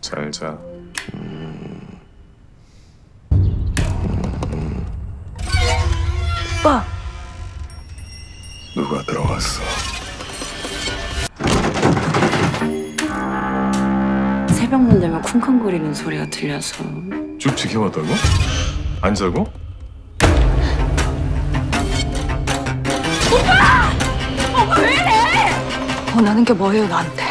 잘 자. 오빠. 누가 들어왔어? 새벽문 되면 쿵쾅거리는 소리가 들려서. 쭉 지켜봤다고? 안 자고? 오빠 왜 이래? 원하는 게 뭐예요 나한테?